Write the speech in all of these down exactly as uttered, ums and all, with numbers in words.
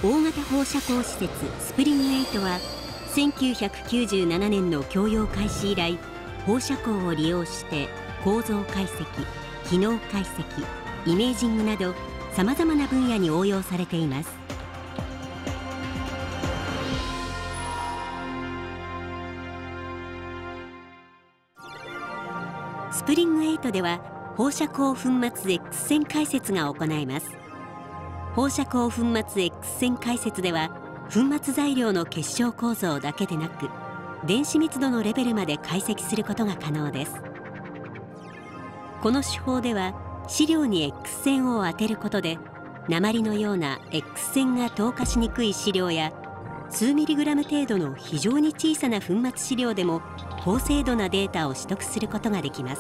大型放射光施設スプリングエイトはせんきゅうひゃくきゅうじゅうななねんの供用開始以来、放射光を利用して構造解析、機能解析、イメージングなどさまざまな分野に応用されています。スプリングエイトでは放射光粉末 X 線解析が行えます。放射光粉末 X 線解析では粉末材料の結晶構造だけでなく、電子密度のレベルまで解析することが可能です。この手法では試料に X 線を当てることで、鉛のような X 線が透過しにくい試料や数ミリグラム程度の非常に小さな粉末試料でも高精度なデータを取得することができます。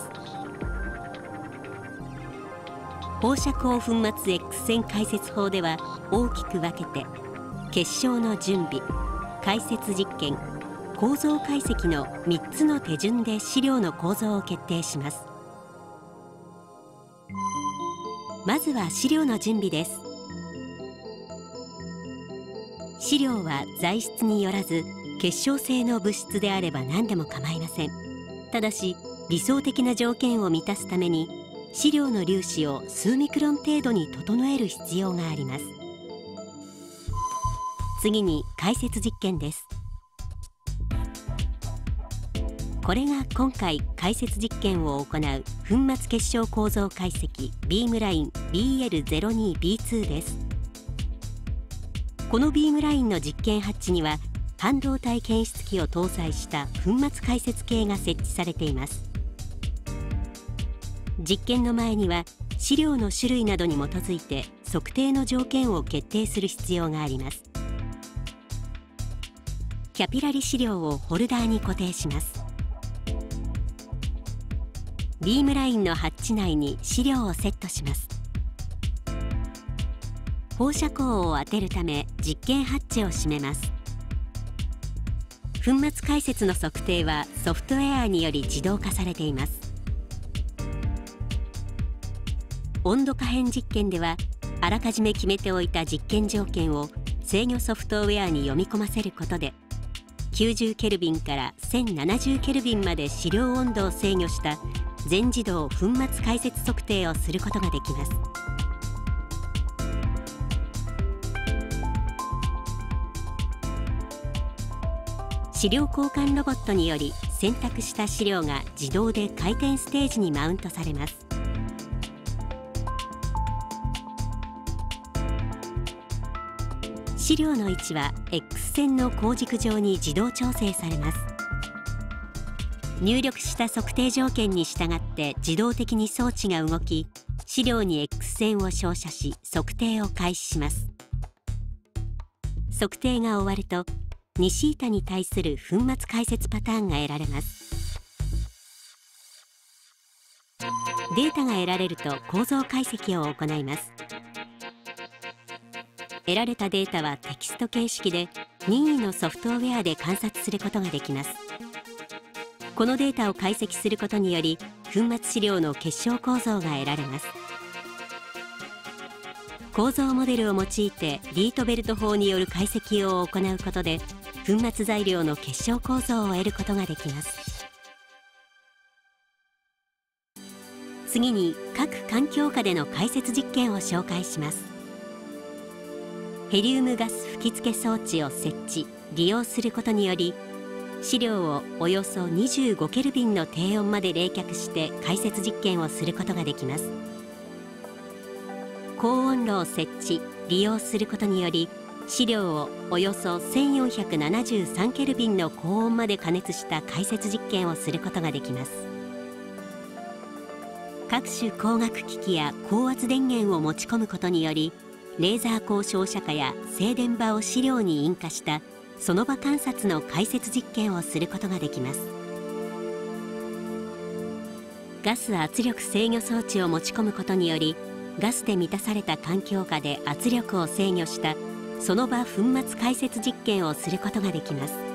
放射光粉末 X 線解析法では大きく分けて、結晶の準備、解析実験、構造解析のみっつの手順で試料の構造を決定します。まずは試料の準備です。試料は材質によらず、結晶性の物質であれば何でも構いません。ただし理想的な条件を満たすために、試料の粒子を数ミクロン程度に整える必要があります。次に解析実験です。これが今回解析実験を行う粉末結晶構造解析ビームライン ビーエルゼロにビーツー です。このビームラインの実験ハッチには半導体検出器を搭載した粉末解析計が設置されています。実験の前には試料の種類などに基づいて測定の条件を決定する必要があります。キャピラリ試料をホルダーに固定します。ビームラインのハッチ内に試料をセットします。放射光を当てるため実験ハッチを閉めます。粉末解析の測定はソフトウェアにより自動化されています。温度可変実験ではあらかじめ決めておいた実験条件を制御ソフトウェアに読み込ませることで、きゅうじゅうケルビンからせんななじゅうケルビンまで試料温度を制御した全自動粉末解析測定をすることができます。試料交換ロボットにより選択した試料が自動で回転ステージにマウントされます。試料の位置は X 線の光軸上に自動調整されます。入力した測定条件に従って自動的に装置が動き、試料に X 線を照射し測定を開始します。測定が終わるとにシータに対する粉末解析パターンが得られます。データが得られると構造解析を行います。得られたデータはテキスト形式で任意のソフトウェアで観察することができます。このデータを解析することにより粉末試料の結晶構造が得られます。構造モデルを用いてリートベルト法による解析を行うことで粉末材料の結晶構造を得ることができます。次に各環境下での解析実験を紹介します。ヘリウムガス吹き付け装置を設置・利用することにより、試料をおよそにじゅうごケルビンの低温まで冷却して解析実験をすることができます。高温炉を設置・利用することにより、試料をおよそせんよんひゃくななじゅうさんケルビンの高温まで加熱した解析実験をすることができます。各種光学機器や高圧電源を持ち込むことにより、レーザー光照射化や静電場を試料に引火したその場観察の解析実験をすることができます。ガス圧力制御装置を持ち込むことにより、ガスで満たされた環境下で圧力を制御したその場粉末解析実験をすることができます。